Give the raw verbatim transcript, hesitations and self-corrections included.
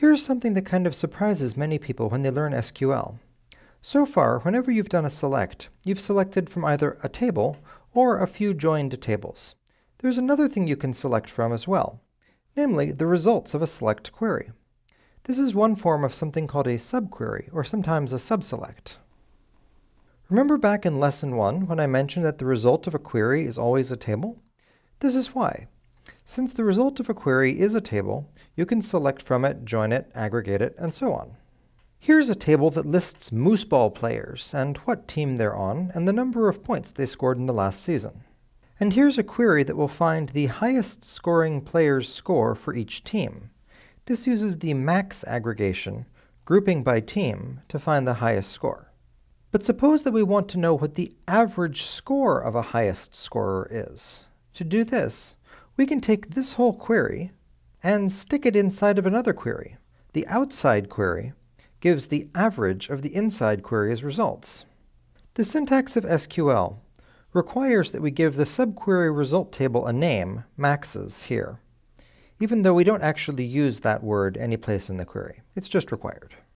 Here's something that kind of surprises many people when they learn S Q L. So far, whenever you've done a select, you've selected from either a table or a few joined tables. There's another thing you can select from as well, namely the results of a select query. This is one form of something called a subquery, or sometimes a subselect. Remember back in lesson one when I mentioned that the result of a query is always a table? This is why. Since the result of a query is a table, you can select from it, join it, aggregate it, and so on. Here's a table that lists mooseball players, and what team they're on, and the number of points they scored in the last season. And here's a query that will find the highest scoring player's score for each team. This uses the max aggregation, grouping by team, to find the highest score. But suppose that we want to know what the average score of a highest scorer is. To do this, we can take this whole query and stick it inside of another query. The outside query gives the average of the inside query as results. The syntax of S Q L requires that we give the subquery result table a name, maxes, here, even though we don't actually use that word anyplace in the query. It's just required.